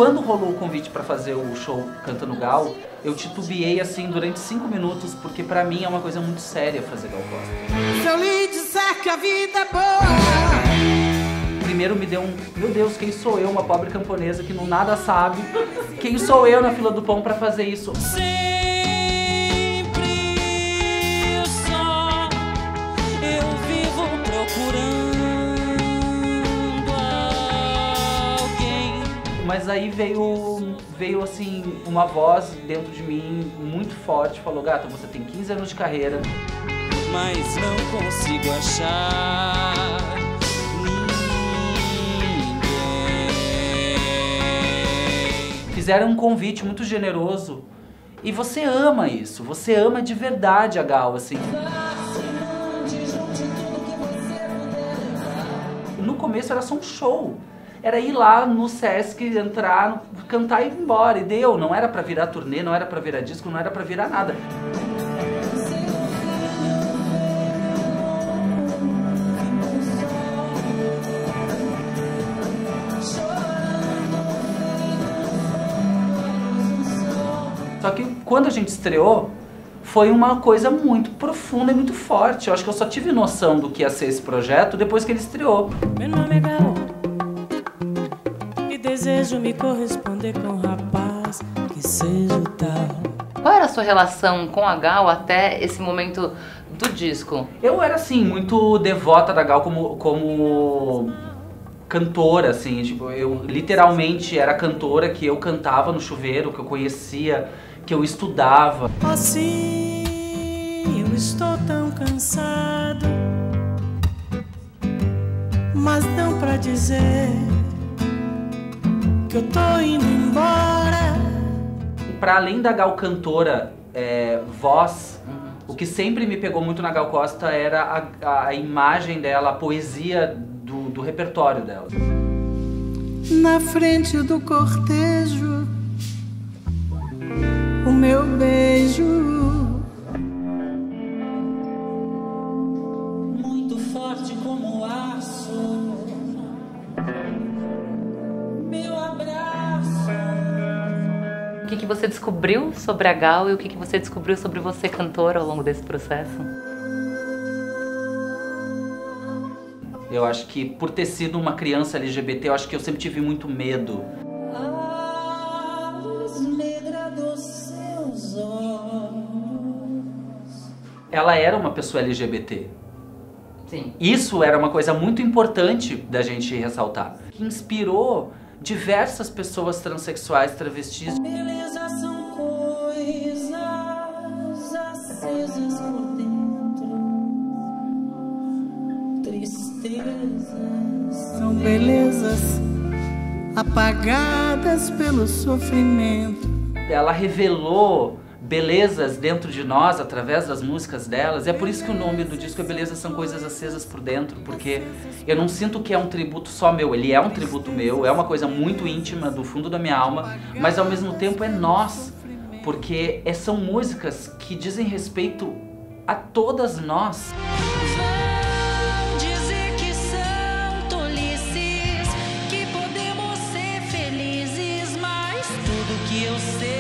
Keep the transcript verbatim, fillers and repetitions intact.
quando rolou o convite para fazer o show Cantando Gal, eu titubeei assim durante cinco minutos, porque pra mim é uma coisa muito séria fazer Gal Costa. Se eu lhe disser que a vida é boa... Primeiro me deu um, meu Deus, quem sou eu, uma pobre camponesa que não nada sabe? Quem sou eu na fila do pão pra fazer isso? Sempre só eu vivo procurando alguém. Mas aí veio, veio assim, uma voz dentro de mim muito forte, falou, gata, você tem quinze anos de carreira. Mas não consigo achar... Fizeram um convite muito generoso e você ama isso, você ama de verdade a Gal, assim. No começo era só um show, era ir lá no Sesc, entrar, cantar e ir embora, e deu, não era pra virar turnê, não era pra virar disco, não era pra virar nada. Só que quando a gente estreou, foi uma coisa muito profunda e muito forte. Eu acho que eu só tive noção do que ia ser esse projeto depois que ele estreou. Meu nome é Gal e desejo me corresponder com um rapaz que seja o tal. Qual era a sua relação com a Gal até esse momento do disco? Eu era, assim, muito devota da Gal como... como... cantora, assim, tipo, eu literalmente era cantora que eu cantava no chuveiro, que eu conhecia, que eu estudava. Assim, eu estou tão cansado, mas não pra dizer que eu tô indo embora. Pra além da Gal cantora, é, voz, uhum. O que sempre me pegou muito na Gal Costa era a, a imagem dela, a poesia do, do repertório dela. Na frente do cortejo, o meu beijo muito forte como aço, meu abraço. O que, que você descobriu sobre a Gal e o que, que você descobriu sobre você, cantora, ao longo desse processo? Eu acho que por ter sido uma criança L G B T, eu acho que eu sempre tive muito medo. A luz negra dos seus olhos. Ela era uma pessoa L G B T. Sim. Isso era uma coisa muito importante da gente ressaltar. Que inspirou diversas pessoas transexuais, travestis. Beleza são coisas acesas por dentro. Tristezas são belezas apagadas pelo sofrimento. Ela revelou belezas dentro de nós através das músicas delas. E é por isso que o nome do disco é Beleza São Coisas Acesas por Dentro, porque eu não sinto que é um tributo só meu. Ele é um tributo meu, é uma coisa muito íntima do fundo da minha alma, mas ao mesmo tempo é nós, porque são músicas que dizem respeito a todas nós. Vão dizer que são tolices, que podemos ser felizes, mas tudo que eu sei